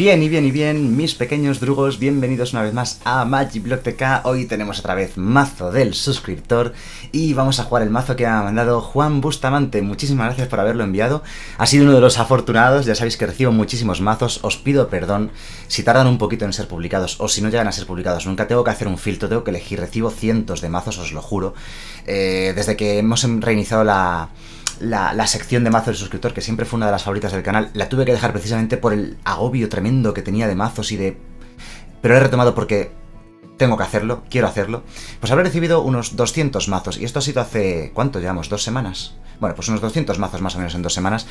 Bien, mis pequeños drugos, bienvenidos una vez más a Magiblock TK. Hoy tenemos otra vez mazo del suscriptor y vamos a jugar el mazo que ha mandado Juan Bustamante. Muchísimas gracias por haberlo enviado, ha sido uno de los afortunados. Ya sabéis que recibo muchísimos mazos, os pido perdón si tardan un poquito en ser publicados o si no llegan a ser publicados. Nunca tengo que hacer un filtro, tengo que elegir, recibo cientos de mazos, os lo juro. Desde que hemos reiniciado la sección de mazo del suscriptor, que siempre fue una de las favoritas del canal, la tuve que dejar precisamente por el agobio tremendo que tenía de mazos pero he retomado porque tengo que hacerlo, quiero hacerlo. Pues habré recibido unos 200 mazos, y esto ha sido hace... ¿cuánto llevamos? ¿2 semanas? Bueno, pues unos 200 mazos más o menos en 2 semanas.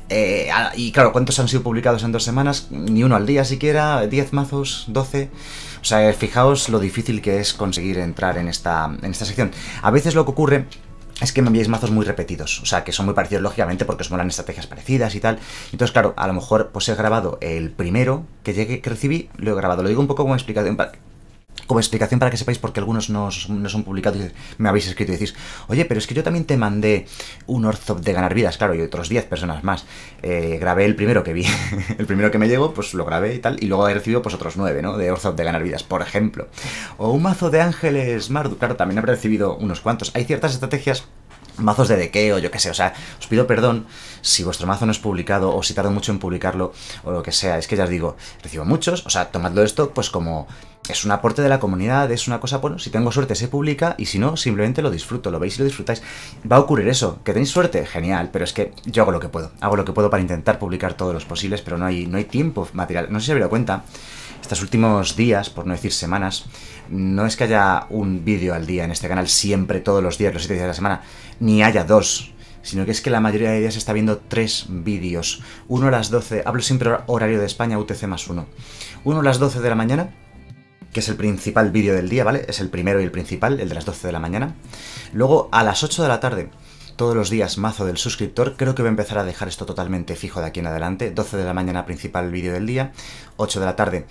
Y claro, ¿cuántos han sido publicados en 2 semanas? Ni uno al día siquiera, 10 mazos, 12... O sea, fijaos lo difícil que es conseguir entrar en esta sección. A veces lo que ocurre es que me enviáis mazos muy repetidos, o sea, que son muy parecidos lógicamente porque os molan estrategias parecidas y tal. Entonces, claro, a lo mejor pues he grabado el primero que recibí, lo he grabado. Lo digo un poco como explicación para que sepáis, porque algunos no son publicados y me habéis escrito y decís: oye, pero es que yo también te mandé un Orzhov de ganar vidas. Claro, y otros 10 personas más. Grabé el primero que vi, el primero que me llegó, pues lo grabé y tal, y luego he recibido pues otros 9, ¿no? De Orzhov de ganar vidas, por ejemplo. O un mazo de Ángeles Marduk, claro, también habré recibido unos cuantos. Hay ciertas estrategias, mazos de dequeo, yo qué sé, o sea, os pido perdón si vuestro mazo no es publicado o si tardo mucho en publicarlo o lo que sea. Es que ya os digo, recibo muchos, o sea, tomadlo esto pues como es un aporte de la comunidad, es una cosa, bueno, si tengo suerte se publica y si no, simplemente lo disfruto, lo veis y lo disfrutáis. Va a ocurrir eso, que tenéis suerte, genial, pero es que yo hago lo que puedo para intentar publicar todos los posibles, pero no hay tiempo material. No sé si habéis dado cuenta, estos últimos días, por no decir semanas, no es que haya un vídeo al día en este canal siempre, todos los días, los 7 días de la semana, ni haya 2, sino que es que la mayoría de días se está viendo 3 vídeos. Uno a las 12, hablo siempre horario de España, UTC+1. Uno a las 12 de la mañana, que es el principal vídeo del día, ¿vale? Es el primero y el principal, el de las 12 de la mañana. Luego, a las 8 de la tarde, todos los días, mazo del suscriptor. Creo que voy a empezar a dejar esto totalmente fijo de aquí en adelante. 12 de la mañana, principal vídeo del día. 8 de la tarde,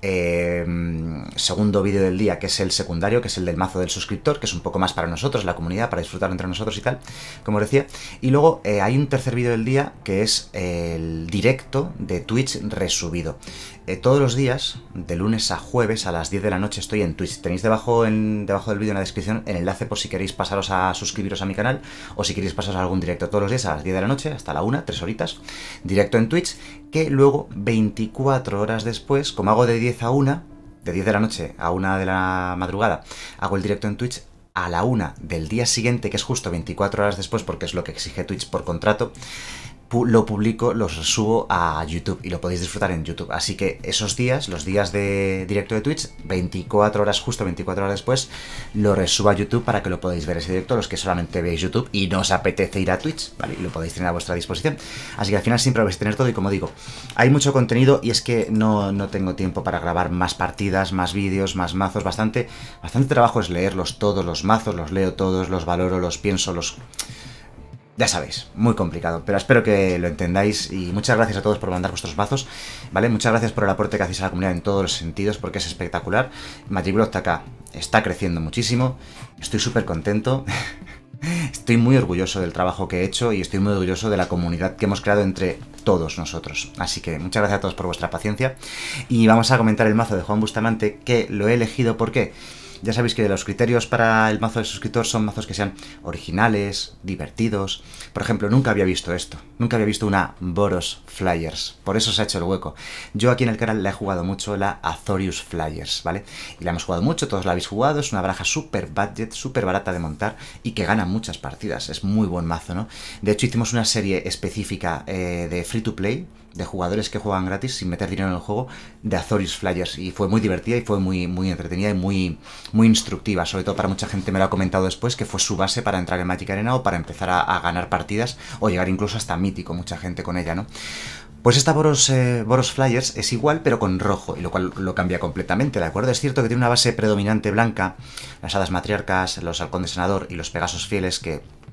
segundo vídeo del día, que es el secundario, que es el del mazo del suscriptor, que es un poco más para nosotros, la comunidad, para disfrutar entre nosotros y tal, como os decía. Y luego hay un tercer vídeo del día, que es el directo de Twitch resubido. Todos los días, de lunes a jueves, a las 10 de la noche estoy en Twitch. Tenéis debajo del vídeo en la descripción el enlace por si queréis pasaros a suscribiros a mi canal o si queréis pasaros a algún directo. Todos los días a las 10 de la noche, hasta la 1, 3 horitas, directo en Twitch, que luego 24 horas después, como hago de 10 a 1, de 10 de la noche a 1 de la madrugada, hago el directo en Twitch a la 1 del día siguiente, que es justo 24 horas después, porque es lo que exige Twitch por contrato. Lo publico, los subo a YouTube y lo podéis disfrutar en YouTube. Así que esos días, los días de directo de Twitch, 24 horas, justo 24 horas después, lo resubo a YouTube para que lo podáis ver ese directo, los que solamente veis YouTube y no os apetece ir a Twitch, ¿vale? Y lo podéis tener a vuestra disposición. Así que al final siempre vais a tener todo y, como digo, hay mucho contenido y es que no tengo tiempo para grabar más partidas, más vídeos, más mazos. Bastante trabajo es leerlos todos, los mazos, los leo todos, los valoro, los pienso, ya sabéis, muy complicado, pero espero que lo entendáis y muchas gracias a todos por mandar vuestros mazos, ¿vale? Muchas gracias por el aporte que hacéis a la comunidad en todos los sentidos, porque es espectacular. Magiblock TK está creciendo muchísimo, estoy súper contento, estoy muy orgulloso del trabajo que he hecho y estoy muy orgulloso de la comunidad que hemos creado entre todos nosotros. Así que muchas gracias a todos por vuestra paciencia y vamos a comentar el mazo de Juan Bustamante, que lo he elegido porque ya sabéis que los criterios para el mazo de suscriptor son mazos que sean originales, divertidos. Por ejemplo, nunca había visto esto. Nunca había visto una Boros Flyers. Por eso se ha hecho el hueco. Yo aquí en el canal la he jugado mucho, la Azorius Flyers, ¿vale? Y la hemos jugado mucho, todos la habéis jugado. Es una baraja súper budget, súper barata de montar y que gana muchas partidas. Es muy buen mazo, ¿no? De hecho, hicimos una serie específica de free to play, de jugadores que juegan gratis sin meter dinero en el juego, de Azorius Flyers, y fue muy divertida y fue muy entretenida y muy instructiva, sobre todo para mucha gente. Me lo ha comentado después que fue su base para entrar en Magic Arena o para empezar a ganar partidas o llegar incluso hasta mítico, mucha gente con ella, ¿no? Pues esta Boros Flyers es igual pero con rojo, y lo cual lo cambia completamente, ¿de acuerdo? Es cierto que tiene una base predominante blanca, las hadas matriarcas, los halcones senador y los pegasos fieles, que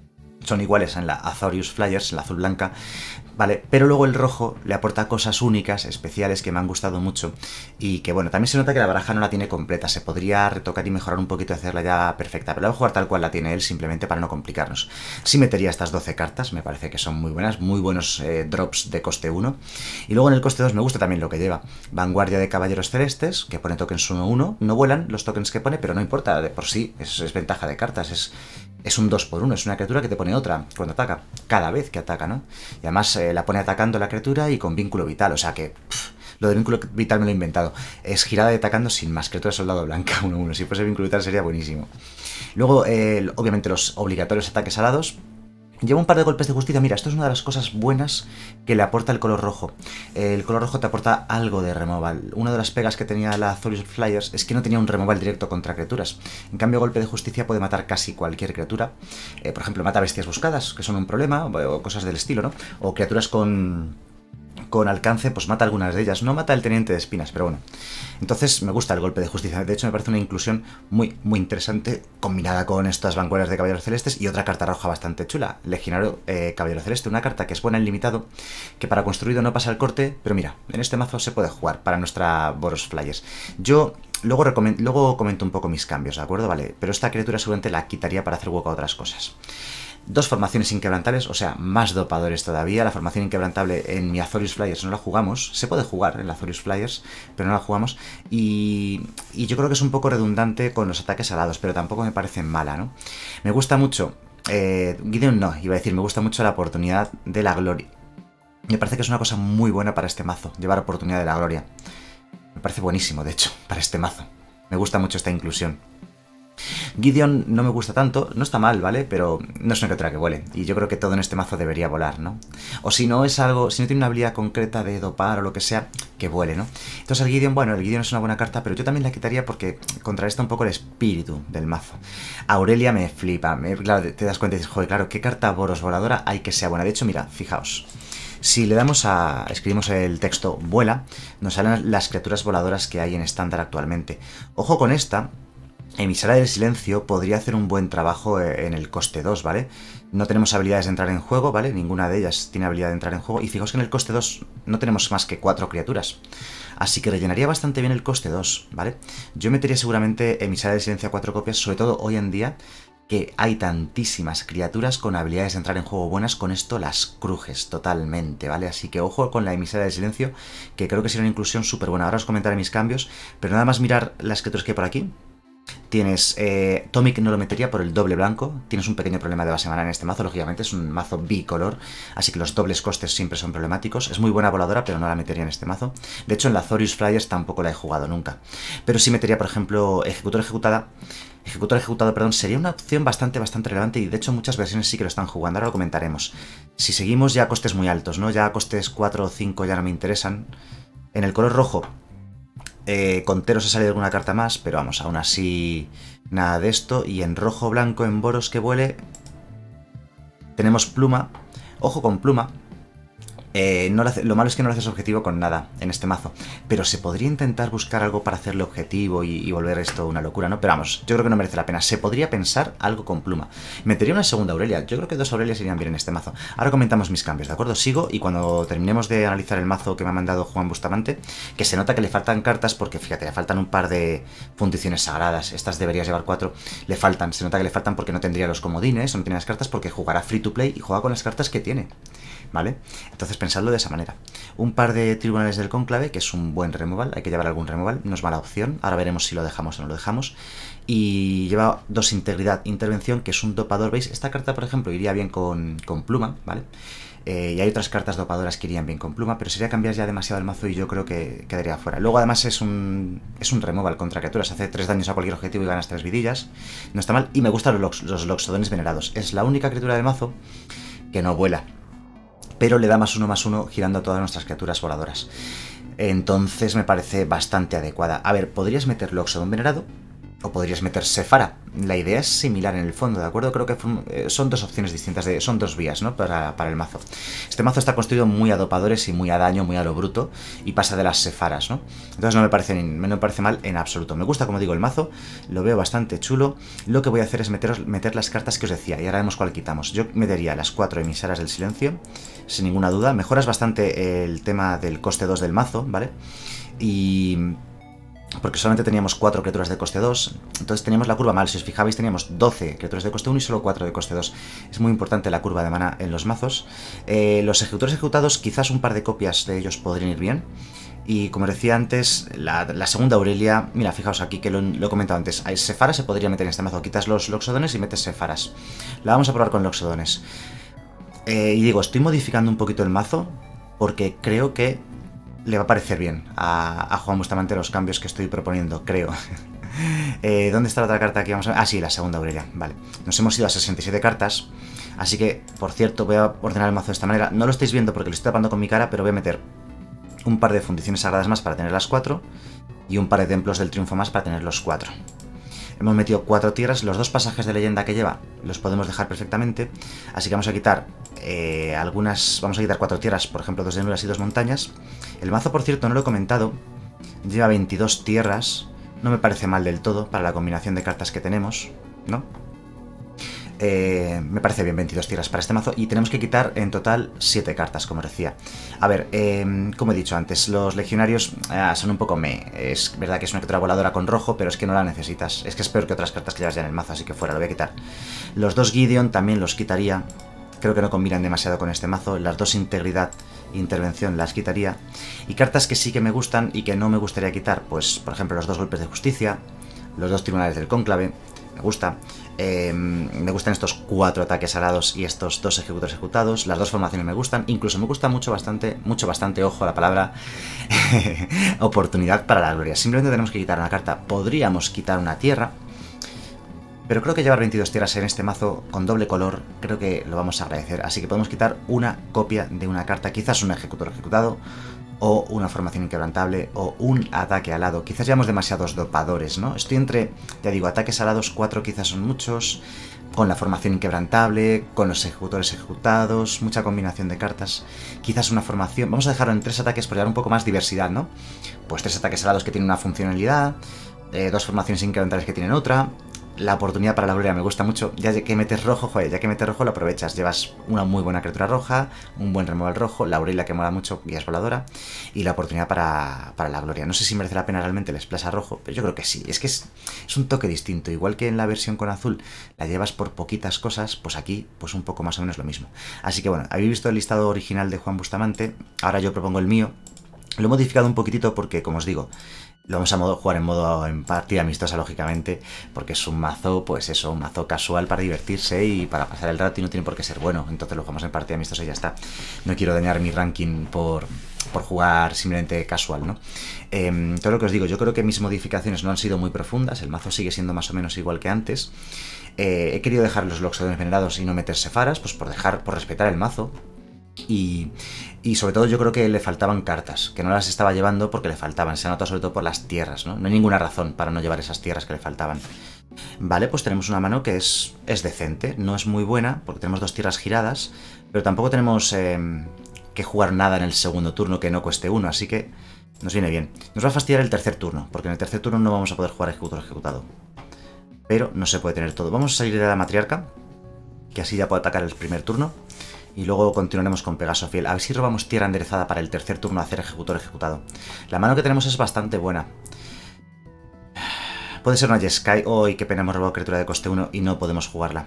son iguales en la Azorius Flyers, en la azul blanca, ¿vale? Pero luego el rojo le aporta cosas únicas, especiales, que me han gustado mucho y que, bueno, también se nota que la baraja no la tiene completa, se podría retocar y mejorar un poquito y hacerla ya perfecta, pero la voy a jugar tal cual la tiene él, simplemente para no complicarnos. Sí metería estas 12 cartas, me parece que son muy buenas, muy buenos drops de coste 1, y luego en el coste 2 me gusta también lo que lleva. Vanguardia de Caballeros Celestes, que pone tokens 1-1, no vuelan los tokens que pone, pero no importa, de por sí, es ventaja de cartas, es un 2x1, es una criatura que te pone otra cuando ataca, cada vez que ataca, ¿no? Y además la pone atacando la criatura y con vínculo vital, o sea que lo de vínculo vital me lo he inventado. Es girada y atacando sin más, criatura soldado blanca 1-1, si fuese vínculo vital sería buenísimo. Luego, obviamente los obligatorios ataques alados. Lleva un par de golpes de justicia. Mira, esto es una de las cosas buenas que le aporta el color rojo. El color rojo te aporta algo de removal. Una de las pegas que tenía la Azorius Flyers es que no tenía un removal directo contra criaturas. En cambio, golpe de justicia puede matar casi cualquier criatura. Por ejemplo, mata bestias buscadas, que son un problema, o cosas del estilo, ¿no? O criaturas con alcance, pues mata algunas de ellas. No mata el teniente de espinas, pero bueno. Entonces me gusta el golpe de justicia. De hecho, me parece una inclusión muy, muy interesante, combinada con estas vanguardias de Caballeros Celestes y otra carta roja bastante chula. Legionario Caballero Celeste, una carta que es buena en limitado, que para construido no pasa el corte, pero mira, en este mazo se puede jugar para nuestra Boros Flyers. Yo luego comento un poco mis cambios, ¿de acuerdo? Vale, pero esta criatura seguramente la quitaría para hacer hueco a otras cosas. Dos formaciones inquebrantables, o sea, más dopadores todavía. La formación inquebrantable en mi Azorius Flyers no la jugamos. Se puede jugar en la Azorius Flyers, pero no la jugamos. Y yo creo que es un poco redundante con los ataques alados, pero tampoco me parece mala, ¿no? Me gusta mucho... Gideon no, iba a decir, me gusta mucho la oportunidad de la gloria. Me parece que es una cosa muy buena para este mazo, llevar oportunidad de la gloria. Me parece buenísimo, de hecho, para este mazo. Me gusta mucho esta inclusión. Gideon no me gusta tanto, no está mal, ¿vale? Pero no es una criatura que vuele, y yo creo que todo en este mazo debería volar, ¿no? O si no es algo, si no tiene una habilidad concreta de dopar o lo que sea, que vuele, ¿no? Entonces el Gideon, bueno, el Gideon es una buena carta, pero yo también la quitaría porque contrarresta un poco el espíritu del mazo. Aurelia me flipa, claro, te das cuenta y dices, joder, claro, ¿qué carta Boros voladora hay que sea buena? De hecho, mira, fijaos. Si le damos a... escribimos el texto vuela, nos salen las criaturas voladoras que hay en estándar actualmente. Ojo con esta... Emisaria del Silencio podría hacer un buen trabajo en el coste 2, ¿vale? No tenemos habilidades de entrar en juego, ¿vale? Ninguna de ellas tiene habilidad de entrar en juego. Y fijaos que en el coste 2 no tenemos más que 4 criaturas. Así que rellenaría bastante bien el coste 2, ¿vale? Yo metería seguramente Emisaria del Silencio a 4 copias, sobre todo hoy en día, que hay tantísimas criaturas con habilidades de entrar en juego buenas, con esto las crujes totalmente, ¿vale? Así que ojo con la Emisaria del Silencio, que creo que sería una inclusión súper buena. Ahora os comentaré mis cambios, pero nada más mirar las criaturas que hay por aquí. Tienes, Tomic no lo metería por el doble blanco, tienes un pequeño problema de base mana en este mazo, lógicamente es un mazo bicolor, así que los dobles costes siempre son problemáticos. Es muy buena voladora, pero no la metería en este mazo. De hecho, en la Azorius Flyers tampoco la he jugado nunca. Pero sí metería, por ejemplo, Ejecutor Ejecutado, perdón, sería una opción bastante relevante y de hecho muchas versiones sí que lo están jugando, ahora lo comentaremos. Si seguimos ya a costes muy altos, ¿no? Ya a costes 4 o 5 ya no me interesan. En el color rojo... con Teros ha salido alguna carta más, pero vamos, aún así nada de esto. Y en rojo blanco, en Boros que vuele, tenemos Pluma. Ojo con Pluma. Lo malo es que no le haces objetivo con nada en este mazo, pero se podría intentar buscar algo para hacerle objetivo y volver esto una locura, ¿no? Pero vamos, yo creo que no merece la pena. Se podría pensar algo con Pluma. Metería una segunda Aurelia. Yo creo que 2 Aurelias irían bien en este mazo. Ahora comentamos mis cambios, ¿de acuerdo? Sigo y cuando terminemos de analizar el mazo que me ha mandado Juan Bustamante, que se nota que le faltan cartas porque, fíjate, le faltan un par de fundiciones sagradas. Estas deberías llevar 4. Le faltan, se nota que le faltan porque no tendría los comodines, no tiene las cartas, porque jugará free to play y juega con las cartas que tiene, ¿vale? Entonces pensadlo de esa manera. Un par de Tribunales del Cónclave, que es un buen removal, hay que llevar algún removal, no es mala opción, ahora veremos si lo dejamos o no lo dejamos. Y lleva 2 Integridad, Intervención, que es un dopador, ¿veis? Esta carta, por ejemplo, iría bien con Pluma, ¿vale? Y hay otras cartas dopadoras que irían bien con Pluma, pero sería cambiar ya demasiado el mazo y yo creo que quedaría fuera. Luego además es un removal contra criaturas, hace 3 daños a cualquier objetivo y ganas 3 vidillas, no está mal. Y me gustan los Loxodones Venerados, es la única criatura del mazo que no vuela, pero le da +1/+1 girando a todas nuestras criaturas voladoras. Entonces me parece bastante adecuada. A ver, podrías meter Loxodon Venerado, O podrías meter Sephara. La idea es similar en el fondo, ¿de acuerdo? Creo que son dos opciones distintas, son dos vías, ¿no? Para el mazo. Este mazo está construido muy a dopadores y muy a daño, muy a lo bruto, y pasa de las Sepharas, ¿no? Entonces no me parece mal en absoluto. Me gusta, como digo, el mazo, lo veo bastante chulo. Lo que voy a hacer es meter las cartas que os decía, y ahora vemos cuál quitamos. Yo metería las 4 emisaras del silencio, sin ninguna duda. Mejoras bastante el tema del coste 2 del mazo, ¿vale? Porque solamente teníamos 4 criaturas de coste 2, entonces teníamos la curva mal. Si os fijabais, teníamos 12 criaturas de coste 1 y solo 4 de coste 2. Es muy importante la curva de mana en los mazos. Los ejecutores ejecutados, quizás un par de copias de ellos podrían ir bien. Y como os decía antes, la segunda Aurelia, mira, fijaos aquí que lo he comentado antes, Sephara se podría meter en este mazo. Quitas los Loxodones y metes Sepharas. La vamos a probar con Loxodones. Y digo, estoy modificando un poquito el mazo porque creo que le va a parecer bien a Juan Bustamante los cambios que estoy proponiendo, creo. ¿Dónde está la otra carta que vamos a ver? Ah, sí, la segunda Aurelia, vale. Nos hemos ido a 67 cartas, así que, por cierto, voy a ordenar el mazo de esta manera. No lo estáis viendo porque lo estoy tapando con mi cara, pero voy a meter un par de fundiciones sagradas más para tener las 4 y un par de templos del triunfo más para tener los 4. Hemos metido 4 tierras, los 2 pasajes de leyenda que lleva los podemos dejar perfectamente, así que vamos a quitar vamos a quitar 4 tierras, por ejemplo 2 llanuras y 2 montañas. El mazo, por cierto, no lo he comentado, lleva 22 tierras, no me parece mal del todo para la combinación de cartas que tenemos, ¿no? Me parece bien 22 tierras para este mazo y tenemos que quitar en total 7 cartas, como decía. A ver, como he dicho antes, los legionarios son un poco es verdad que es una criatura voladora con rojo, pero es que no la necesitas. Es que es peor que otras cartas que llevas ya en el mazo, así que fuera, lo voy a quitar. Los 2 Gideon también los quitaría. Creo que no combinan demasiado con este mazo. Las 2 integridad e intervención las quitaría. Y cartas que sí que me gustan y que no me gustaría quitar, pues por ejemplo los 2 golpes de justicia, los 2 tribunales del cónclave, me gusta. Me gustan estos 4 ataques alados y estos 2 ejecutores ejecutados. Las 2 formaciones me gustan. Incluso me gusta bastante, ojo a la palabra, oportunidad para la gloria. Simplemente tenemos que quitar una carta. Podríamos quitar una tierra, pero creo que llevar 22 tierras en este mazo con doble color, creo que lo vamos a agradecer. Así que podemos quitar una copia de una carta, quizás un ejecutor ejecutado, o una formación inquebrantable, o un ataque alado. Quizás llevamos demasiados dopadores, ¿no? Estoy entre, ya digo, ataques alados 4 quizás son muchos, con la formación inquebrantable, con los ejecutores ejecutados, mucha combinación de cartas. Quizás una formación, vamos a dejarlo en 3 ataques por dar un poco más diversidad, ¿no? Pues 3 ataques alados que tienen una funcionalidad, 2 formaciones inquebrantables que tienen otra. La oportunidad para la gloria me gusta mucho. Ya que metes rojo, joder, ya que metes rojo lo aprovechas. Llevas una muy buena criatura roja, un buen removal rojo, la Aurelia que mola mucho y es voladora, y la oportunidad para la gloria. No sé si merece la pena realmente el splash rojo, pero yo creo que sí. Es que es un toque distinto. Igual que en la versión con azul la llevas por poquitas cosas, pues aquí pues un poco más o menos lo mismo. Así que bueno, habéis visto el listado original de Juan Bustamante. Ahora yo propongo el mío. Lo he modificado un poquitito porque, como os digo, lo vamos a jugar en partida amistosa, lógicamente, porque es un mazo, pues eso, un mazo casual para divertirse y para pasar el rato y no tiene por qué ser bueno. Entonces lo jugamos en partida amistosa y ya está. No quiero dañar mi ranking por jugar simplemente casual, ¿no? Todo lo que os digo, yo creo que mis modificaciones no han sido muy profundas, el mazo sigue siendo más o menos igual que antes. He querido dejar los Loxodones venerados y no meter Sepharas, pues por respetar el mazo. Y sobre todo yo creo que le faltaban cartas, que no las estaba llevando porque le faltaban, se ha notado sobre todo por las tierras, ¿no? No hay ninguna razón para no llevar esas tierras que le faltaban. Vale, pues tenemos una mano que es decente, no es muy buena porque tenemos 2 tierras giradas, pero tampoco tenemos que jugar nada en el segundo turno que no cueste 1, así que nos viene bien. Nos va a fastidiar el tercer turno, porque en el tercer turno no vamos a poder jugar ejecutor ejecutado, pero no se puede tener todo. Vamos a salir de la matriarca, que así ya puedo atacar el primer turno. Y luego continuaremos con Pegaso Fiel. A ver si robamos tierra enderezada para el tercer turno a hacer ejecutor ejecutado. La mano que tenemos es bastante buena. Puede ser una Jeskai. ¡Uy, qué pena! Hemos robado criatura de coste 1 y no podemos jugarla.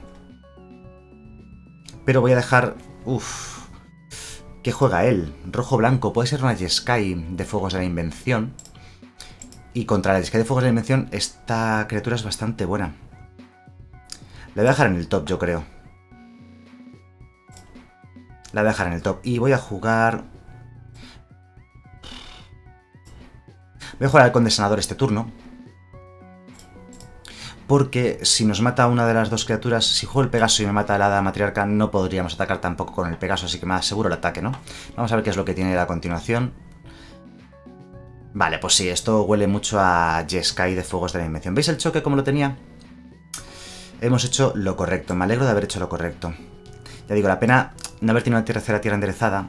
Pero voy a dejar... Uff. ¿Qué juega él? Rojo-blanco. Puede ser una Jeskai de Fuegos de la Invención. Y contra la Jeskai de Fuegos de la Invención esta criatura es bastante buena. La voy a dejar en el top, yo creo. La voy a dejar en el top. Y voy a jugar... Voy a jugar al Conde Sanador este turno. Porque si nos mata una de las 2 criaturas, si juego el Pegaso y me mata la Hada Matriarca, no podríamos atacar tampoco con el Pegaso, así que me aseguro el ataque, ¿no? Vamos a ver qué es lo que tiene a continuación. Vale, pues sí, esto huele mucho a Jeskai de Fuegos de la Invención. ¿Veis el choque como lo tenía? Hemos hecho lo correcto, me alegro de haber hecho lo correcto. Ya digo, la pena no haber tenido una tercera tierra enderezada.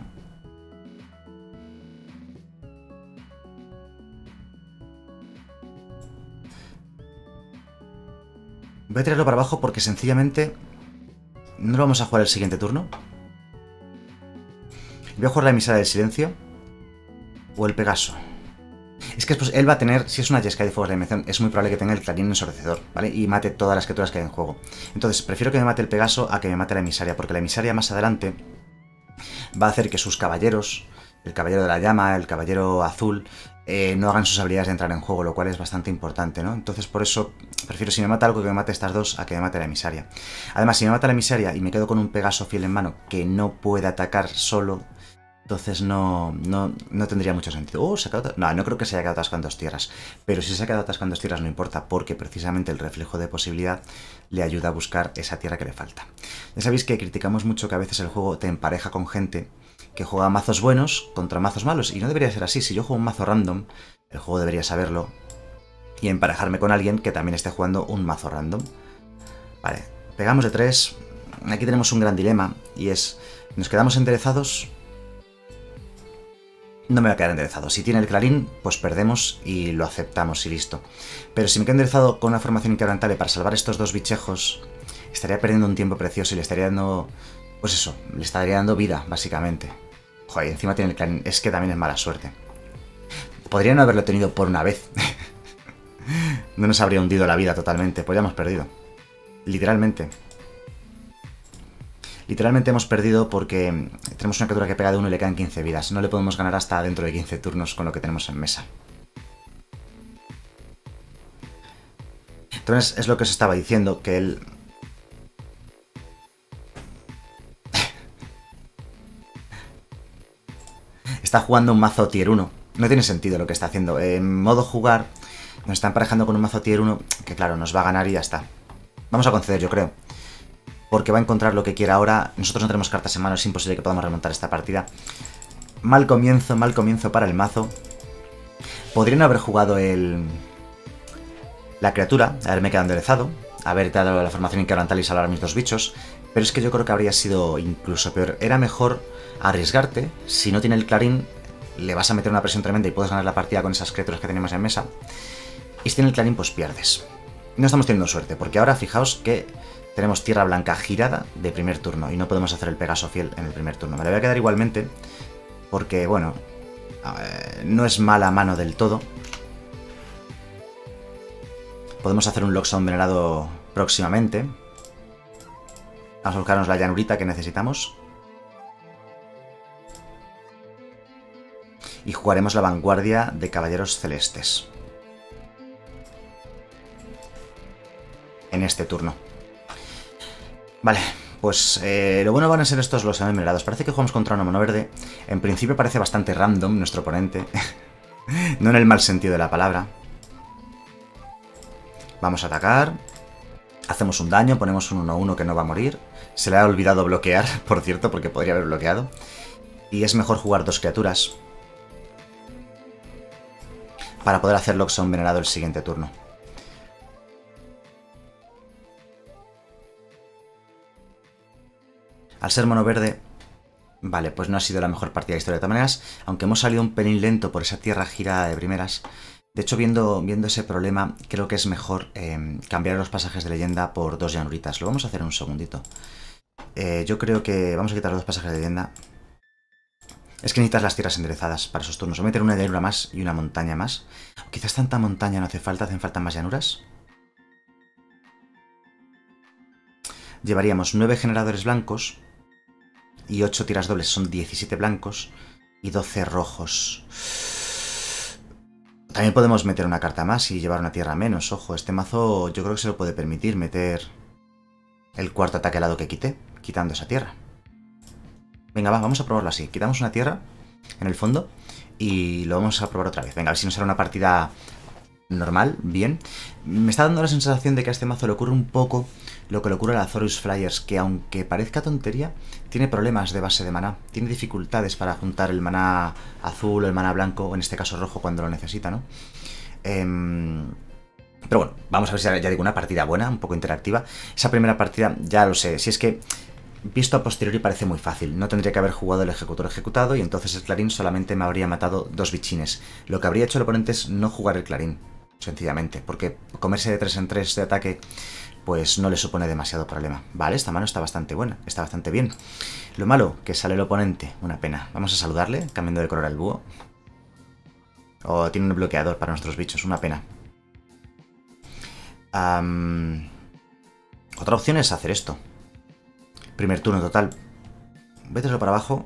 Voy a tirarlo para abajo porque sencillamente no lo vamos a jugar el siguiente turno. Voy a jugar la emisaria del silencio o el Pegaso. Es que él va a tener, si es una Jeskai de Fuegos de la Invención, es muy probable que tenga el clarín ensordecedor, ¿vale? Y mate todas las criaturas que hay en juego. Entonces, prefiero que me mate el Pegaso a que me mate la emisaria, porque la emisaria más adelante va a hacer que sus caballeros, el caballero de la llama, el caballero azul, no hagan sus habilidades de entrar en juego, lo cual es bastante importante, ¿no? Entonces, por eso, prefiero si me mata algo que me mate estas dos a que me mate la emisaria. Además, si me mata la emisaria y me quedo con un Pegaso fiel en mano que no puede atacar solo, entonces no tendría mucho sentido. No creo que se haya quedado atascando dos tierras. Pero si se ha quedado atascando dos tierras no importa, porque precisamente el reflejo de posibilidad le ayuda a buscar esa tierra que le falta. Ya sabéis que criticamos mucho que a veces el juego te empareja con gente que juega mazos buenos contra mazos malos. Y no debería ser así. Si yo juego un mazo random, el juego debería saberlo y emparejarme con alguien que también esté jugando un mazo random. Vale, pegamos de 3. Aquí tenemos un gran dilema y es, ¿nos quedamos enderezados? No me va a quedar enderezado. Si tiene el clarín, pues perdemos y lo aceptamos y listo. Pero si me quedo enderezado con una formación inquebrantable para salvar estos dos bichejos, estaría perdiendo un tiempo precioso y le estaría dando... Pues eso, le estaría dando vida, básicamente. Joder, encima tiene el clarín. Es que también es mala suerte. Podría no haberlo tenido por una vez. No nos habría hundido la vida totalmente, pues ya hemos perdido. Literalmente. Literalmente hemos perdido porque tenemos una criatura que pega de 1 y le quedan 15 vidas. No le podemos ganar hasta dentro de 15 turnos con lo que tenemos en mesa. Entonces es lo que os estaba diciendo, que él... está jugando un mazo tier 1. No tiene sentido lo que está haciendo. En modo jugar nos está emparejando con un mazo tier 1 que claro, nos va a ganar y ya está. Vamos a conceder, yo creo. Porque va a encontrar lo que quiera ahora. Nosotros no tenemos cartas en mano, es imposible que podamos remontar esta partida. Mal comienzo para el mazo. Podría no haber jugado la criatura, haberme quedado enderezado, haber dado la formación inquebrantal y salvar a mis dos bichos, pero es que yo creo que habría sido incluso peor. Era mejor arriesgarte, si no tiene el clarín, le vas a meter una presión tremenda y puedes ganar la partida con esas criaturas que tenemos en mesa. Y si tiene el clarín, pues pierdes. No estamos teniendo suerte, porque ahora fijaos que... tenemos tierra blanca girada de primer turno y no podemos hacer el Pegaso fiel en el primer turno. Me la voy a quedar igualmente porque, bueno, no es mala mano del todo. Podemos hacer un Lockstone venerado próximamente. Vamos a buscarnos la llanurita que necesitamos. Y jugaremos la vanguardia de Caballeros Celestes. En este turno. Vale, pues lo bueno van a ser estos los venerados. Parece que jugamos contra una mono verde. En principio parece bastante random nuestro oponente. No en el mal sentido de la palabra. Vamos a atacar. Hacemos un daño, ponemos un 1-1 que no va a morir. Se le ha olvidado bloquear, por cierto, porque podría haber bloqueado. Y es mejor jugar dos criaturas para poder hacer Lockstone venerado el siguiente turno. Al ser mono verde, vale, pues no ha sido la mejor partida de la historia de todas maneras, aunque hemos salido un pelín lento por esa tierra girada de primeras. De hecho, viendo ese problema, creo que es mejor cambiar los pasajes de leyenda por dos llanuritas. Lo vamos a hacer en un segundito. Yo creo que vamos a quitar los dos pasajes de leyenda. Es que necesitas las tierras enderezadas para esos turnos. Voy a meter una llanura más y una montaña más. O quizás tanta montaña no hace falta, hacen falta más llanuras. Llevaríamos 9 generadores blancos y 8 tiras dobles, son 17 blancos y 12 rojos. También podemos meter una carta más y llevar una tierra menos. Ojo, este mazo yo creo que se lo puede permitir meter el cuarto ataque al lado que quité, quitando esa tierra. Venga, va, vamos a probarlo así. Quitamos una tierra en el fondo y lo vamos a probar otra vez. Venga, a ver si no será una partida normal, bien. Me está dando la sensación de que a este mazo le ocurre un poco lo que le ocurre a la Azorius Flyers, que aunque parezca tontería, tiene problemas de base de maná. Tiene dificultades para juntar el maná azul o el maná blanco, o en este caso rojo, cuando lo necesita, ¿no? Pero bueno, vamos a ver si ya digo una partida buena, un poco interactiva. Esa primera partida, ya lo sé, si es que visto a posteriori parece muy fácil. No tendría que haber jugado el ejecutor ejecutado y entonces el clarín solamente me habría matado 2 bichines. Lo que habría hecho el oponente es no jugar el clarín, sencillamente, porque comerse de 3 en 3 de ataque pues no le supone demasiado problema. Vale, esta mano está bastante buena, está bastante bien. Lo malo, que sale el oponente, una pena. Vamos a saludarle, cambiando de color al búho. O tiene un bloqueador para nuestros bichos, una pena. Otra opción es hacer esto. Primer turno total. Véteselo para abajo.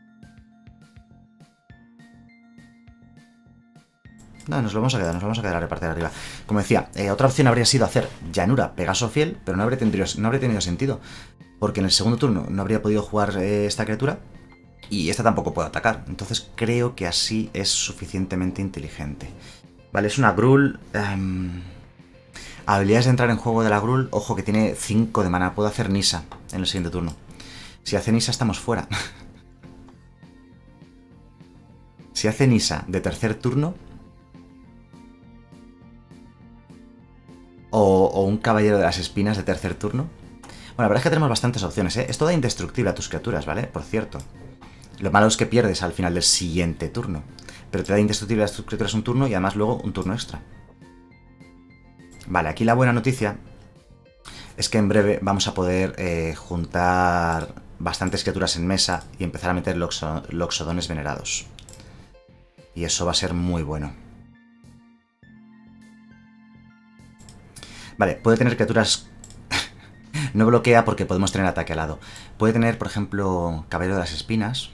No, nos lo vamos a quedar, a repartir arriba. Como decía, otra opción habría sido hacer llanura Pegaso Fiel, pero no habría tenido sentido. Porque en el segundo turno no habría podido jugar esta criatura y esta tampoco puede atacar. Entonces creo que así es suficientemente inteligente. Vale, es una Gruul. Habilidades de entrar en juego de la Gruul. Ojo que tiene 5 de mana. Puedo hacer Nisa en el siguiente turno. Si hace Nisa estamos fuera. Si hace Nisa de tercer turno... O un Caballero de las Espinas de tercer turno. Bueno, la verdad es que tenemos bastantes opciones, ¿eh? Esto da indestructible a tus criaturas, ¿vale? Por cierto. Lo malo es que pierdes al final del siguiente turno. Pero te da indestructible a tus criaturas un turno y además luego un turno extra. Vale, aquí la buena noticia es que en breve vamos a poder juntar bastantes criaturas en mesa y empezar a meter loxodones venerados. Y eso va a ser muy bueno. Vale, puede tener criaturas... No bloquea porque podemos tener ataque alado. Puede tener, por ejemplo, Caballero de las Espinas.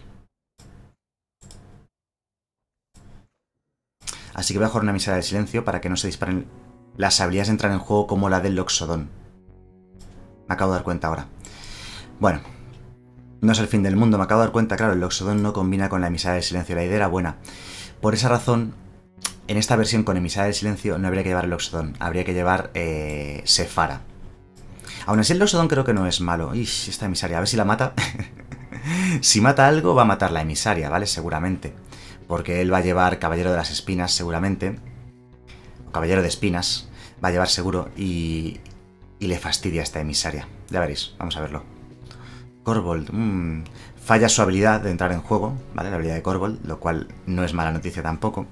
Así que voy a jugar una Emisaria del Silencio para que no se disparen las habilidades de entrar en juego como la del Loxodon. Me acabo de dar cuenta ahora. Bueno, no es el fin del mundo. Me acabo de dar cuenta, claro, el Loxodon no combina con la Emisaria del Silencio. La idea era buena. Por esa razón... En esta versión con Emisaria del Silencio no habría que llevar el Loxodon, habría que llevar Sephara. Aún así el Loxodon creo que no es malo. Ish, esta emisaria, a ver si la mata. Si mata algo va a matar la emisaria, ¿vale? Seguramente. Porque él va a llevar Caballero de las Espinas seguramente. O Caballero de Espinas va a llevar seguro y le fastidia a esta emisaria. Ya veréis, vamos a verlo. Corvold, falla su habilidad de entrar en juego, ¿vale? La habilidad de Corvold, lo cual no es mala noticia tampoco.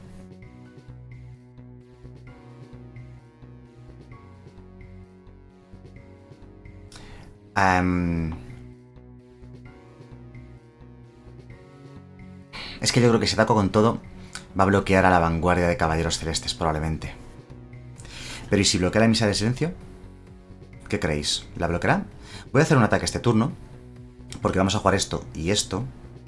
Es que yo creo que si ataco con todo va a bloquear a la vanguardia de Caballeros Celestes probablemente. Pero ¿y si bloquea la Emisaria de Silencio? ¿Qué creéis? ¿La bloqueará? Voy a hacer un ataque este turno porque vamos a jugar esto y esto.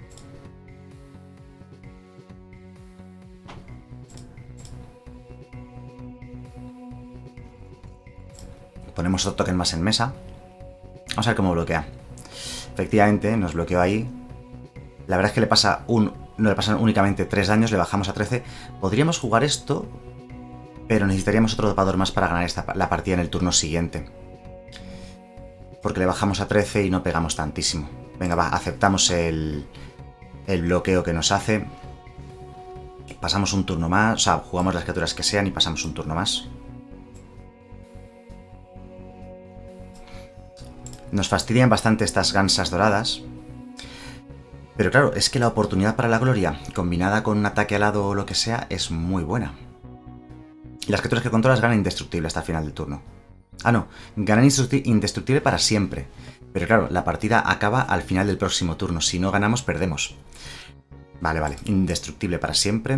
Ponemos otro token más en mesa. Vamos a ver cómo bloquea. Efectivamente, nos bloqueó ahí. La verdad es que no le pasan únicamente 3 daños, le bajamos a 13. Podríamos jugar esto, pero necesitaríamos otro dopador más para ganar la partida en el turno siguiente. Porque le bajamos a 13 y no pegamos tantísimo. Venga, va, aceptamos el bloqueo que nos hace. Pasamos un turno más, o sea, jugamos las criaturas que sean y pasamos un turno más. Nos fastidian bastante estas gansas doradas. Pero claro, es que la oportunidad para la gloria, combinada con un ataque alado o lo que sea, es muy buena. Y las criaturas que controlas ganan indestructible hasta el final del turno. Ah, no, ganan indestructible para siempre. Pero claro, la partida acaba al final del próximo turno. Si no ganamos, perdemos. Vale, vale, indestructible para siempre.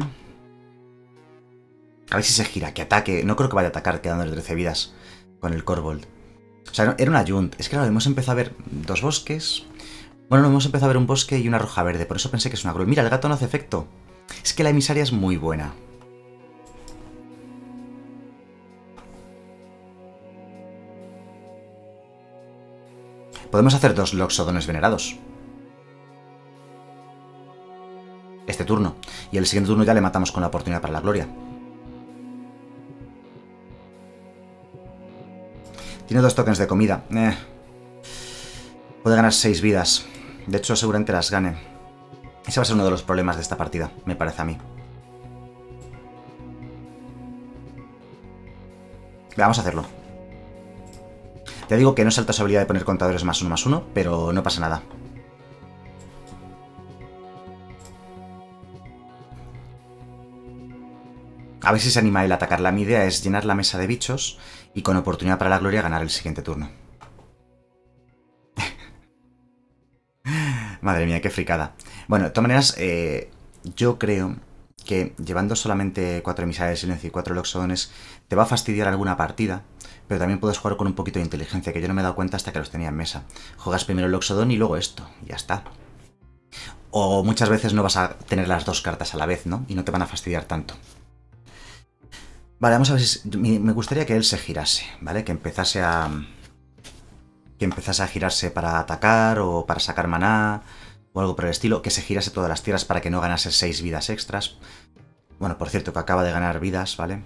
A ver si se gira, que ataque. No creo que vaya a atacar quedándole 13 vidas con el Corvold. O sea, era una Junt. Es que claro, hemos empezado a ver 2 bosques. Bueno, no, hemos empezado a ver un bosque y una roja verde. Por eso pensé que es una Gruul. Mira, el gato no hace efecto. Es que la emisaria es muy buena. Podemos hacer 2 Loxodones venerados. Este turno. Y el siguiente turno ya le matamos con la oportunidad para la gloria. Tiene 2 tokens de comida. Puede ganar 6 vidas. De hecho, seguramente las gane. Ese va a ser uno de los problemas de esta partida, me parece a mí. Vamos a hacerlo. Ya digo que no salta su habilidad de poner contadores +1/+1, pero no pasa nada. A ver si se anima él a atacarla. Mi idea es llenar la mesa de bichos y con oportunidad para la gloria ganar el siguiente turno. Madre mía, qué fricada. Bueno, de todas maneras, yo creo que llevando solamente 4 emisarios de silencio y 4 loxodones te va a fastidiar alguna partida, pero también puedes jugar con un poquito de inteligencia, que yo no me he dado cuenta hasta que los tenía en mesa. Juegas primero el loxodón y luego esto, y ya está. O muchas veces no vas a tener las 2 cartas a la vez, ¿no? Y no te van a fastidiar tanto. Vale, vamos a ver si... Me gustaría que él se girase, ¿vale? Que empezase a girarse para atacar o para sacar maná o algo por el estilo. Que se girase todas las tierras para que no ganase 6 vidas extras. Bueno, por cierto, que acaba de ganar vidas, ¿vale?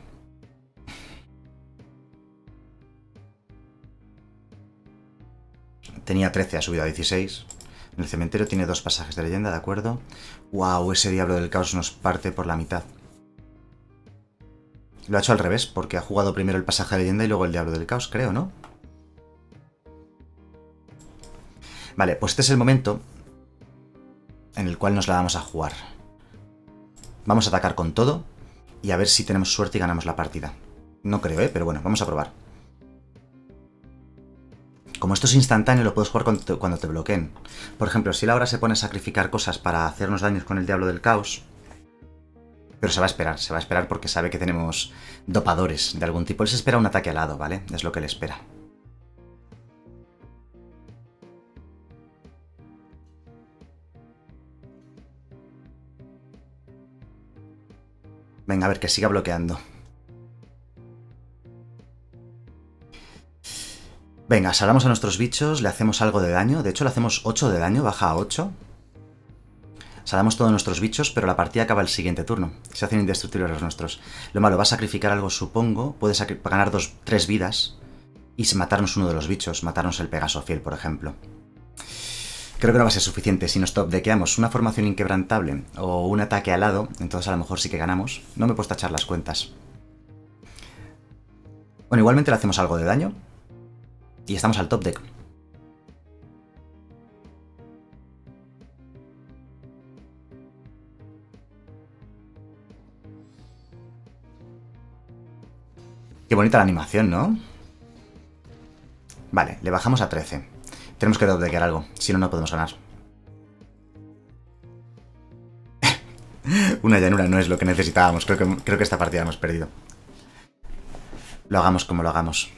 Tenía 13, ha subido a 16. En el cementerio tiene 2 pasajes de leyenda, ¿de acuerdo? ¡Wow! Ese diablo del caos nos parte por la mitad. Lo ha hecho al revés, porque ha jugado primero el pasaje de leyenda y luego el diablo del caos, creo, ¿no? Vale, pues este es el momento en el cual nos la vamos a jugar. Vamos a atacar con todo y a ver si tenemos suerte y ganamos la partida. No creo, pero bueno, vamos a probar. Como esto es instantáneo, lo puedes jugar cuando te bloqueen. Por ejemplo, si él ahora se pone a sacrificar cosas para hacernos daños con el diablo del caos... Pero se va a esperar porque sabe que tenemos dopadores de algún tipo. Él se espera un ataque alado, ¿vale? Es lo que le espera. Venga, a ver, que siga bloqueando. Venga, salvamos a nuestros bichos, le hacemos algo de daño. De hecho, le hacemos 8 de daño, baja a 8. Salvamos todos nuestros bichos, pero la partida acaba el siguiente turno. Se hacen indestructibles los nuestros. Lo malo, va a sacrificar algo, supongo. Puede ganar 3 vidas y matarnos uno de los bichos. Matarnos el Pegaso Fiel, por ejemplo. Creo que no va a ser suficiente. Si nos top-deckeamos una formación inquebrantable o un ataque alado, entonces a lo mejor sí que ganamos. No me he puesto a echar las cuentas. Bueno, igualmente le hacemos algo de daño. Y estamos al top deck. Qué bonita la animación, ¿no? Vale, le bajamos a 13. Tenemos que doblegar algo, si no, no podemos ganar. Una llanura no es lo que necesitábamos. Creo que esta partida hemos perdido. Lo hagamos como lo hagamos.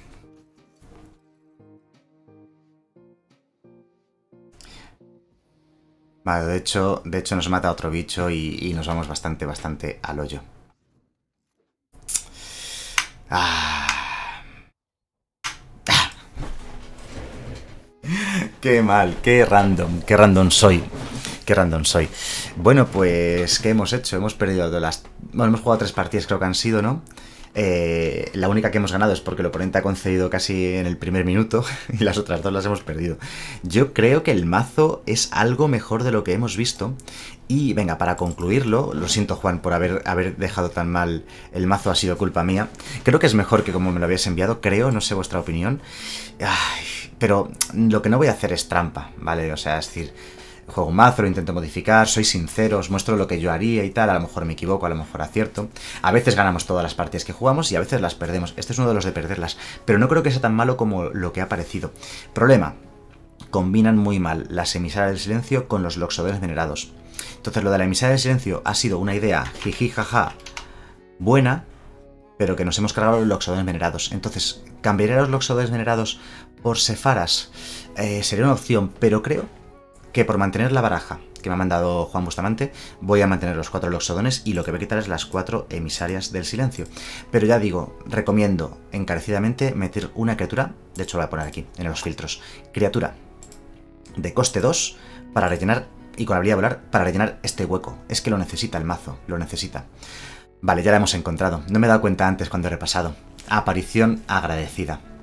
Vale, de hecho nos mata otro bicho y nos vamos bastante al hoyo. Qué mal, qué random soy. Qué random soy. Bueno, pues, ¿qué hemos hecho? Hemos perdido Bueno, hemos jugado 3 partidas, creo que han sido, ¿no? La única que hemos ganado es porque el oponente ha concedido casi en el primer minuto y las otras 2 las hemos perdido. Yo creo que el mazo es algo mejor de lo que hemos visto. Y venga, para concluirlo, lo siento Juan por haber dejado tan mal el mazo, ha sido culpa mía. Creo que es mejor que como me lo habías enviado, creo, no sé vuestra opinión. Pero lo que no voy a hacer es trampa, ¿vale? O sea, es decir... Juego un mazo, lo intento modificar, soy sincero, os muestro lo que yo haría y tal, a lo mejor me equivoco, a lo mejor acierto. A veces ganamos todas las partidas que jugamos y a veces las perdemos. Este es uno de los de perderlas, pero no creo que sea tan malo como lo que ha parecido. Problema, combinan muy mal las emisarias del silencio con los loxodones venerados. Entonces lo de la emisaria del silencio ha sido una idea jiji jaja buena, pero que nos hemos cargado los loxodones venerados. Entonces, cambiaré los loxodones venerados por sefaras. Sería una opción, pero creo que por mantener la baraja que me ha mandado Juan Bustamante, voy a mantener los 4 loxodones y lo que voy a quitar es las 4 emisarias del silencio. Pero ya digo, recomiendo encarecidamente meter una criatura, de hecho lo voy a poner aquí, en los filtros, criatura de coste 2 para rellenar, y con habilidad de volar, para rellenar este hueco. Es que lo necesita el mazo, lo necesita. Vale, ya la hemos encontrado. No me he dado cuenta antes cuando he repasado. Aparición agradecida.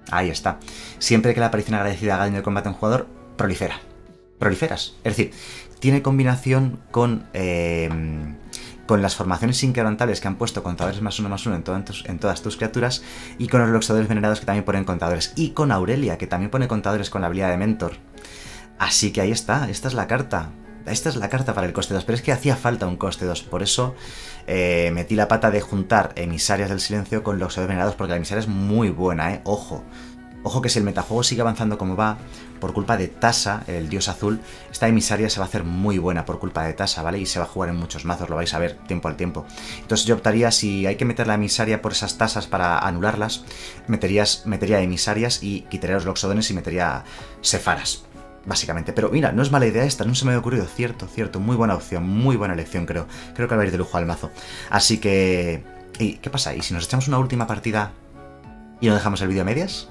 Ahí está. Siempre que la aparición agradecida haga daño de combate a un jugador, prolifera. Proliferas. Es decir, tiene combinación con las formaciones inquebrantables que han puesto contadores +1/+1 en todas tus criaturas, y con los Loxodons venerados que también ponen contadores, y con Aurelia, que también pone contadores con la habilidad de Mentor. Así que ahí está, esta es la carta. Esta es la carta para el coste 2, pero es que hacía falta un coste 2, por eso metí la pata de juntar Emisarias del Silencio con Loxodons venerados, porque la emisaria es muy buena, ojo. Ojo que si el metajuego sigue avanzando como va, por culpa de Tasa, el dios azul, esta emisaria se va a hacer muy buena por culpa de Tasa, ¿vale? Y se va a jugar en muchos mazos, lo vais a ver tiempo al tiempo. Entonces yo optaría, si hay que meter la emisaria por esas tasas para anularlas, metería emisarias y quitaría los Loxodones y metería Sefaras, básicamente. Pero mira, no es mala idea esta, no se me había ocurrido, cierto, muy buena opción, muy buena elección creo. Creo que va a ir de lujo al mazo. Así que... ¿Y qué pasa? ¿Y si nos echamos una última partida y no dejamos el vídeo a medias?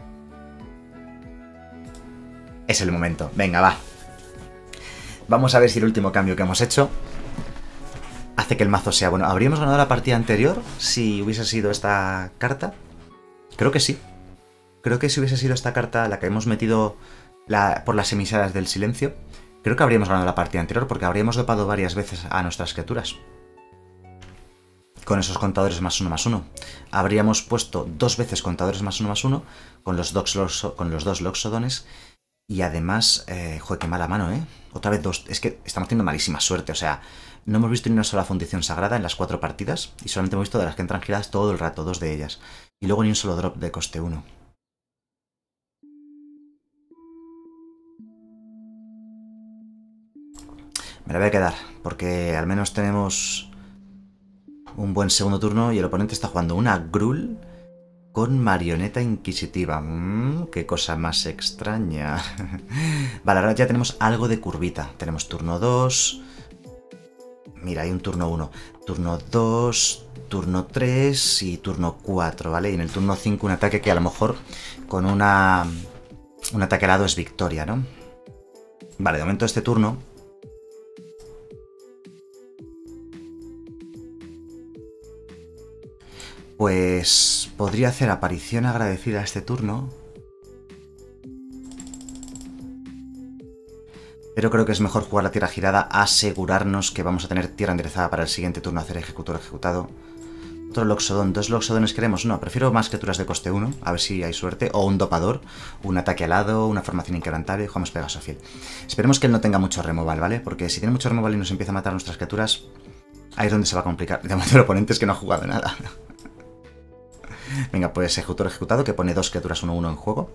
Es el momento. Venga, va. Vamos a ver si el último cambio que hemos hecho hace que el mazo sea bueno. ¿Habríamos ganado la partida anterior si hubiese sido esta carta? Creo que sí. Creo que si hubiese sido esta carta la que hemos metido por las emisarias del silencio, creo que habríamos ganado la partida anterior porque habríamos dopado varias veces a nuestras criaturas. Con esos contadores +1/+1. Habríamos puesto 2 veces contadores +1/+1 con los dos Loxodones. Y además, joder, qué mala mano, ¿eh? Otra vez 2. Es que estamos teniendo malísima suerte, o sea, no hemos visto ni una sola fundición sagrada en las 4 partidas. Y solamente hemos visto de las que entran giradas todo el rato, 2 de ellas. Y luego ni un solo drop de coste 1. Me la voy a quedar, porque al menos tenemos un buen segundo turno y el oponente está jugando una Gruul con marioneta inquisitiva. Qué cosa más extraña. Vale, ahora ya tenemos algo de curvita. Tenemos turno 2. Mira, hay un turno 1. Turno 2, turno 3 y turno 4, ¿vale? Y en el turno 5 un ataque que a lo mejor con un ataque alado es victoria, ¿no? Vale, de momento este turno... Pues podría hacer aparición agradecida este turno. Pero creo que es mejor jugar la tierra girada, asegurarnos que vamos a tener tierra enderezada para el siguiente turno, hacer ejecutor ejecutado. Otro Loxodon, 2 Loxodones queremos. No, prefiero más criaturas de coste 1, a ver si hay suerte. O un dopador, un ataque alado, una formación inquebrantable. Jugamos Pegaso Fiel. Esperemos que él no tenga mucho removal, ¿vale? Porque si tiene mucho removal y nos empieza a matar nuestras criaturas, ahí es donde se va a complicar. De momento el oponente es que no ha jugado nada. Venga, pues ejecutor ejecutado, que pone 2 criaturas 1/1 en juego.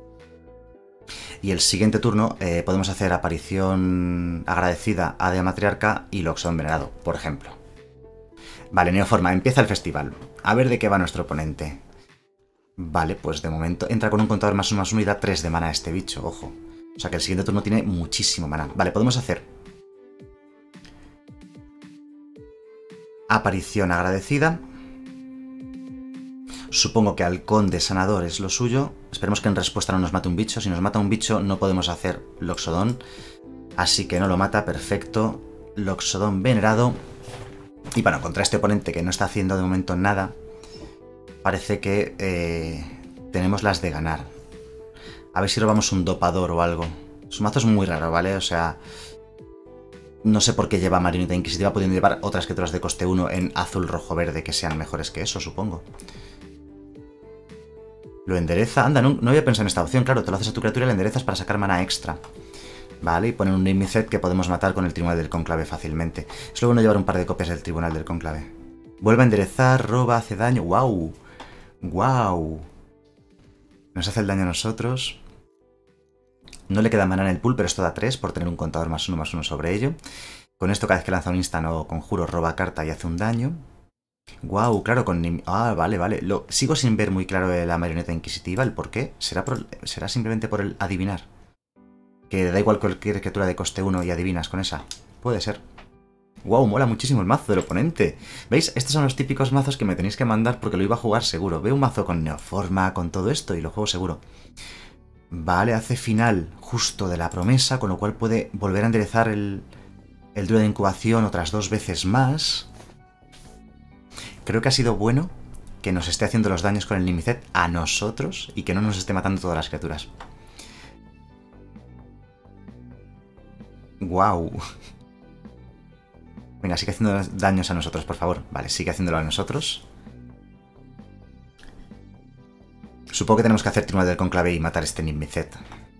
Y el siguiente turno podemos hacer aparición agradecida a de matriarca y Loxodon venerado, por ejemplo. Vale, Neoforma, empieza el festival. A ver de qué va nuestro oponente. Vale, pues de momento entra con un contador +1/+1 y da 3 de mana a este bicho, ojo. O sea que el siguiente turno tiene muchísimo mana. Vale, podemos hacer aparición agradecida. Supongo que Halcón de Sanador es lo suyo. Esperemos que en respuesta no nos mate un bicho. Si nos mata un bicho no podemos hacer Loxodon. Así que no lo mata, perfecto. Loxodon venerado. Y bueno, contra este oponente que no está haciendo de momento nada, parece que tenemos las de ganar. A ver si robamos un dopador o algo. Su mazo es muy raro, ¿vale? O sea, no sé por qué lleva marioneta inquisitiva, pudiendo llevar otras criaturas de coste 1 en azul, rojo, verde que sean mejores que eso, supongo. Lo endereza. Anda, no había pensado en esta opción. Claro, te lo haces a tu criatura y le enderezas para sacar mana extra. Vale, y poner un Nimicet que podemos matar con el Tribunal del Cónclave fácilmente. Es lo bueno llevar un par de copias del Tribunal del Cónclave. Vuelve a enderezar, roba, hace daño. ¡Wow! ¡Wow! Nos hace el daño a nosotros. No le queda mana en el pool, pero esto da 3 por tener un contador +1/+1 sobre ello. Con esto cada vez que lanza un instant o conjuro roba carta y hace un daño. ¡Guau! Claro, con... Ah, vale, vale. Sigo sin ver muy claro la marioneta inquisitiva, el por qué. ¿Será simplemente por el adivinar? Que da igual cualquier criatura de coste 1 y adivinas con esa. Puede ser. ¡Guau! Mola muchísimo el mazo del oponente. ¿Veis? Estos son los típicos mazos que me tenéis que mandar porque lo iba a jugar seguro. Veo un mazo con Neoforma, con todo esto y lo juego seguro. Vale, hace final justo de la promesa, con lo cual puede volver a enderezar el druido de incubación otras 2 veces más. Creo que ha sido bueno que nos esté haciendo los daños con el Nimicet a nosotros y que no nos esté matando todas las criaturas. ¡Guau! Venga, sigue haciendo daños a nosotros, por favor. Vale, sigue haciéndolo a nosotros. Supongo que tenemos que hacer Tribunal del Conclave y matar este Nimicet.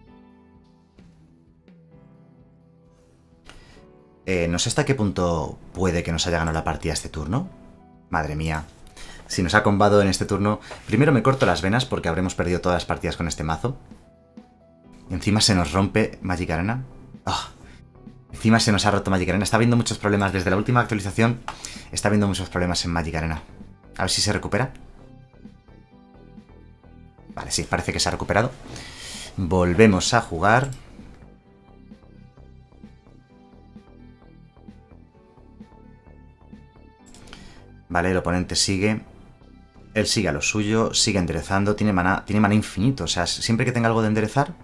No sé hasta qué punto puede que nos haya ganado la partida este turno. Madre mía. Si nos ha combado en este turno... Primero me corto las venas porque habremos perdido todas las partidas con este mazo. Y encima se nos rompe Magic Arena. Oh. Encima se nos ha roto Magic Arena. Está habiendo muchos problemas. Desde la última actualización está habiendo muchos problemas en Magic Arena. A ver si se recupera. Vale, sí, parece que se ha recuperado. Volvemos a jugar. Vale, el oponente sigue. Él sigue a lo suyo, sigue enderezando, tiene maná infinito. O sea, siempre que tenga algo de enderezar.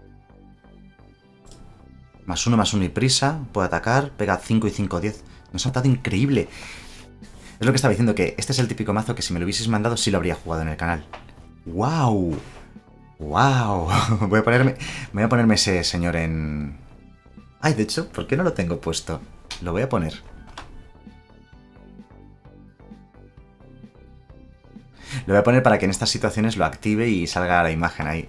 +1/+1 y prisa. Puede atacar, pega 5 y 5, 10. Nos ha matado increíble. Es lo que estaba diciendo, que este es el típico mazo que si me lo hubieses mandado sí lo habría jugado en el canal. ¡Wow! ¡Wow! Voy a ponerme ese señor en... Ay, de hecho, ¿por qué no lo tengo puesto? Lo voy a poner. Lo voy a poner para que en estas situaciones lo active y salga la imagen ahí.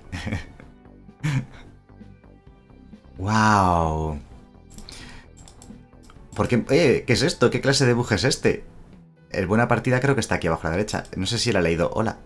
¡Wow! ¿Por qué? ¿Qué es esto? ¿Qué clase de bug es este? El buena partida creo que está aquí abajo a la derecha. No sé si él ha leído. Hola.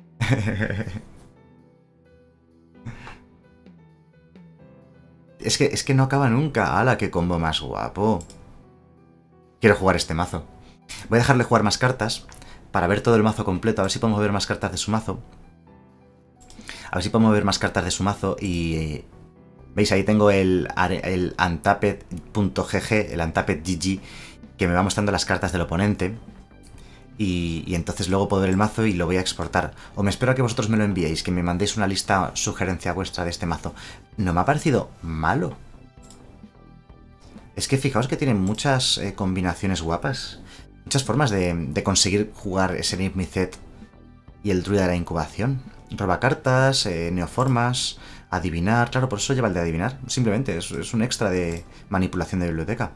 Es que no acaba nunca. ¡Hala, qué combo más guapo! Quiero jugar este mazo. Voy a dejarle jugar más cartas para ver todo el mazo completo. A ver si podemos ver más cartas de su mazo. A ver si podemos ver más cartas de su mazo. Y... ¿veis? Ahí tengo el untapped.gg, el untapped.gg, que me va mostrando las cartas del oponente. Y entonces luego puedo ver el mazo y lo voy a exportar. O me espero a que vosotros me lo enviéis, que me mandéis una lista sugerencia vuestra de este mazo. No me ha parecido malo. Es que fijaos que tiene muchas combinaciones guapas. Muchas formas de conseguir jugar ese Nimicet y el Druida de la Incubación. Roba cartas, neoformas, adivinar. Claro, por eso lleva el de adivinar. Simplemente es un extra de manipulación de biblioteca.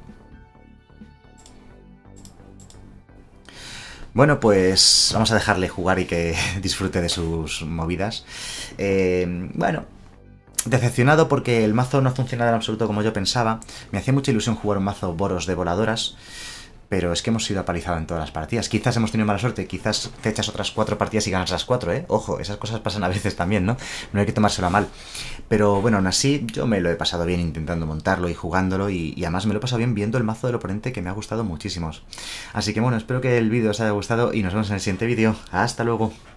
Bueno, pues vamos a dejarle jugar y que disfrute de sus movidas. Bueno, decepcionado porque el mazo no ha funcionado en absoluto como yo pensaba. Me hacía mucha ilusión jugar un mazo Boros de voladoras, pero es que hemos sido apalizados en todas las partidas. Quizás hemos tenido mala suerte, quizás te echas otras 4 partidas y ganas las 4, ¿eh? Ojo, esas cosas pasan a veces también, ¿no? No hay que tomárselo a mal. Pero bueno, aún así yo me lo he pasado bien intentando montarlo y jugándolo y además me lo he pasado bien viendo el mazo del oponente, que me ha gustado muchísimo. Así que bueno, espero que el vídeo os haya gustado y nos vemos en el siguiente vídeo. ¡Hasta luego!